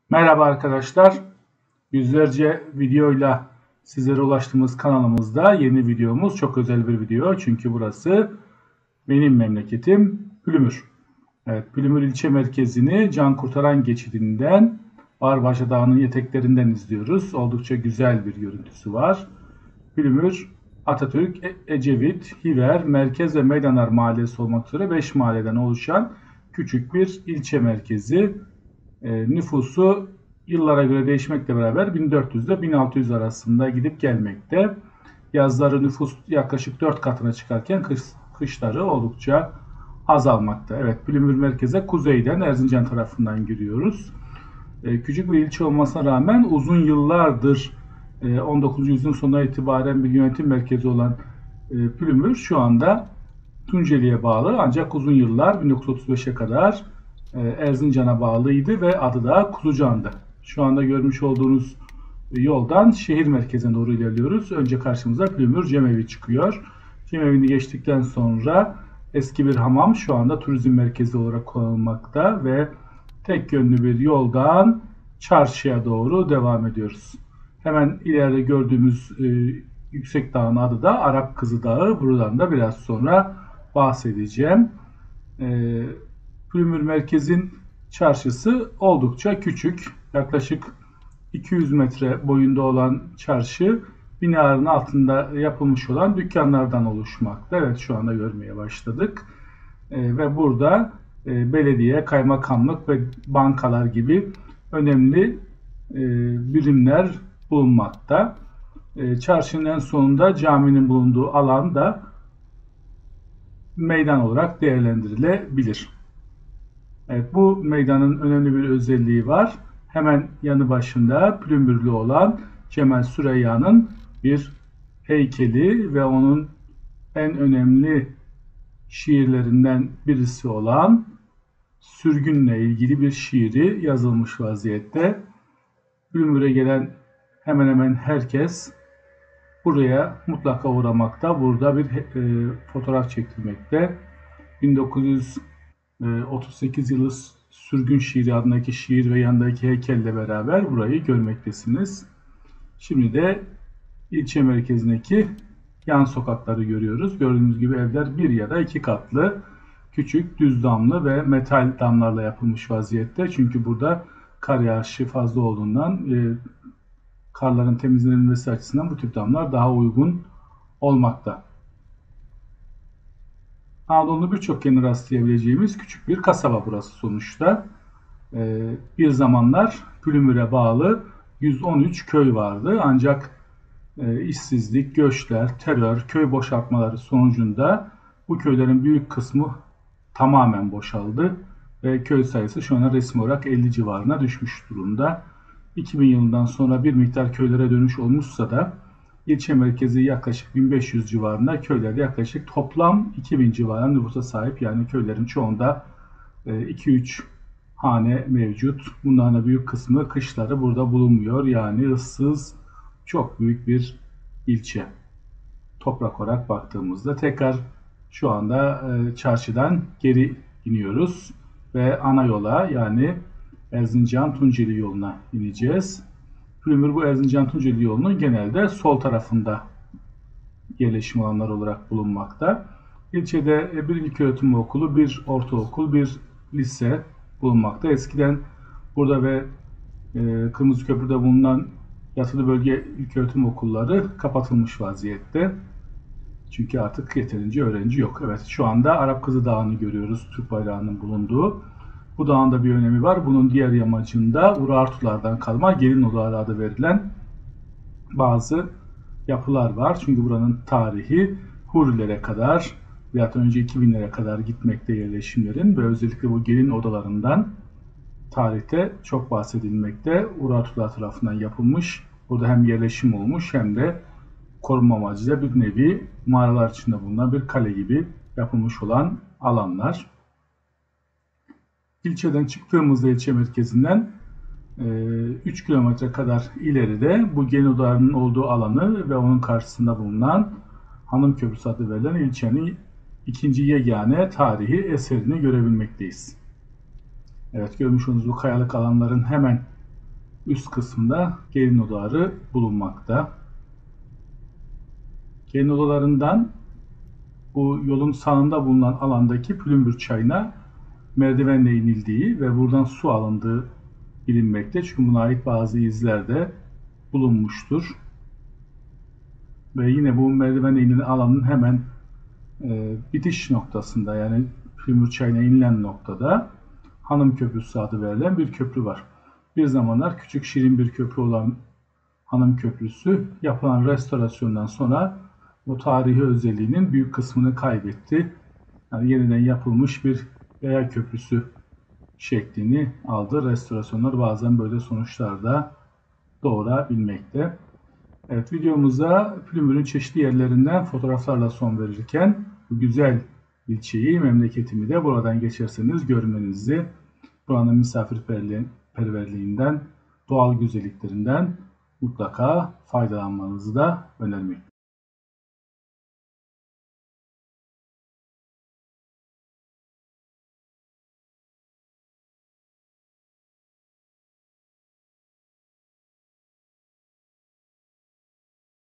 Merhaba arkadaşlar. Yüzlerce videoyla sizlere ulaştığımız kanalımızda yeni videomuz çok özel bir video. Çünkü burası benim memleketim Pülümür. Evet, Pülümür ilçe merkezini Can Kurtaran geçidinden Barbaşa Dağı'nın eteklerinden izliyoruz. Oldukça güzel bir görüntüsü var. Pülümür, Atatürk, Ecevit, Hiver, Merkez ve Meydanlar Mahallesi olmak üzere 5 mahalleden oluşan küçük bir ilçe merkezi. Nüfusu yıllara göre değişmekle beraber 1400 ile 1600 arasında gidip gelmekte. Yazları nüfus yaklaşık 4 katına çıkarken kışları oldukça azalmakta. Evet, Pülümür merkeze kuzeyden Erzincan tarafından giriyoruz. Küçük bir ilçe olmasına rağmen uzun yıllardır 19. yüzyılın sonuna itibaren bir yönetim merkezi olan Pülümür şu anda Tunceli'ye bağlı, ancak uzun yıllar 1935'e kadar Erzincan'a bağlıydı ve adı da Kuzucan'dı. Şu anda görmüş olduğunuz yoldan şehir merkezine doğru ilerliyoruz. Önce karşımıza Pülümür Cemevi çıkıyor. Cemevi'ni geçtikten sonra eski bir hamam şu anda turizm merkezi olarak kullanılmakta ve tek yönlü bir yoldan çarşıya doğru devam ediyoruz. Hemen ileride gördüğümüz yüksek dağın adı da Arap Kızı Dağı. Buradan da biraz sonra bahsedeceğim. Pülümür merkezin çarşısı oldukça küçük. Yaklaşık 200 metre boyunda olan çarşı binanın altında yapılmış olan dükkanlardan oluşmakta. Evet, şu anda görmeye başladık. Ve burada belediye, kaymakamlık ve bankalar gibi önemli birimler bulunmakta. Çarşının en sonunda caminin bulunduğu alan da meydan olarak değerlendirilebilir. Evet, bu meydanın önemli bir özelliği var. Hemen yanı başında Pülümürlü olan Cemal Süreyya'nın bir heykeli ve onun en önemli şiirlerinden birisi olan sürgünle ilgili bir şiiri yazılmış vaziyette. Pülümür'e gelen hemen hemen herkes buraya mutlaka uğramakta. Burada bir fotoğraf çekilmekte. 1938 yılı Sürgün Şiiri adındaki şiir ve yandaki heykelle beraber burayı görmektesiniz. Şimdi de ilçe merkezindeki yan sokakları görüyoruz. Gördüğünüz gibi evler bir ya da iki katlı, küçük düz damlı ve metal damlarla yapılmış vaziyette. Çünkü burada kar yağışı fazla olduğundan karların temizlenmesi açısından bu tip damlar daha uygun olmakta. Anadolu'nun birçok yerine rastlayabileceğimiz küçük bir kasaba burası sonuçta. Bir zamanlar Pülümür'e bağlı 113 köy vardı. Ancak işsizlik, göçler, terör, köy boşaltmaları sonucunda bu köylerin büyük kısmı tamamen boşaldı. Ve köy sayısı şu an resmi olarak 50 civarına düşmüş durumda. 2000 yılından sonra bir miktar köylere dönüş olmuşsa da ilçe merkezi yaklaşık 1500 civarında, köylerde yaklaşık toplam 2000 civarında nüfusa sahip. Yani köylerin çoğunda 2-3 hane mevcut. Bunların da büyük kısmı kışları burada bulunmuyor. Yani ıssız, çok büyük bir ilçe. Toprak olarak baktığımızda tekrar şu anda çarşıdan geri iniyoruz ve ana yola, yani Erzincan-Tunceli yoluna ineceğiz. Pülümür bu Erzincan-Tunceli yolunun genelde sol tarafında yerleşim alanları olarak bulunmakta. İlçede bir ilköğretim okulu, bir ortaokul, bir lise bulunmakta. Eskiden burada ve Kırmızı Köprü'de bulunan yatılı bölge ilköğretim okulları kapatılmış vaziyette. Çünkü artık yeterince öğrenci yok. Evet, şu anda Arap Kızı Dağı'nı görüyoruz, Türk bayrağının bulunduğu. Bu dağın da bir önemi var. Bunun diğer yamacında Urartulardan kalma Gelinoğlu adı verilen bazı yapılar var. Çünkü buranın tarihi Hurilere kadar veya önce 2000'lere kadar gitmekte yerleşimlerin ve özellikle bu gelin odalarından tarihte çok bahsedilmekte. Urartular tarafından yapılmış. Burada hem yerleşim olmuş hem de korunma amacıyla bir nevi mağaralar içinde bulunan bir kale gibi yapılmış olan alanlar. İlçeden çıktığımızda ilçe merkezinden 3 kilometre kadar ileride bu gelin odalarının olduğu alanı ve onun karşısında bulunan Hanım Köprüsü adı verilen ilçenin ikinci yegane tarihi eserini görebilmekteyiz. Evet, görmüş olduğunuz bu kayalık alanların hemen üst kısmında gelin odaları bulunmakta. Gelin odalarından bu yolun sağında bulunan alandaki Pülümbür Çayı'na merdivenle inildiği ve buradan su alındığı bilinmekte. Çünkü buna ait bazı izler de bulunmuştur. Ve yine bu merdivenle inilen alanın hemen bitiş noktasında, yani Pülümbür Çayı'na inilen noktada Hanım Köprüsü adı verilen bir köprü var. Bir zamanlar küçük şirin bir köprü olan Hanım Köprüsü yapılan restorasyondan sonra o tarihi özelliğinin büyük kısmını kaybetti. Yani yeniden yapılmış bir yaya köprüsü şeklini aldı. Restorasyonlar bazen böyle sonuçlar da doğurabilmekte. Evet, videomuza Pülümbür'ün çeşitli yerlerinden fotoğraflarla son verirken bu güzel ilçeyi, memleketimi de buradan geçerseniz görmenizi, buranın misafirperverliğinden, doğal güzelliklerinden mutlaka faydalanmanızı da önermek.